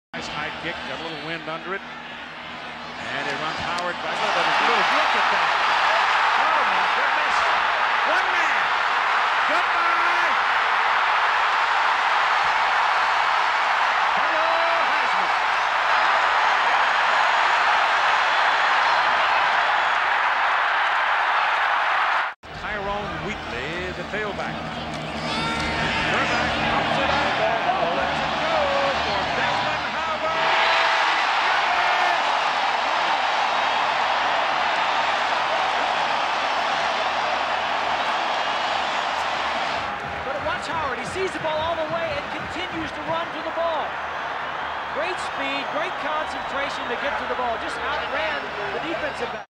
Nice high kick, got a little wind under it. And it runs Howard back. Look at that. Oh, my goodness. One man. Goodbye. Hello, Heisman. Tyrone Wheatley, the tailback. Burback comes it out. Let's go for Desmond Howard. But watch Howard. He sees the ball all the way and continues to run to the ball. Great speed, great concentration to get to the ball. Just outran the defensive back.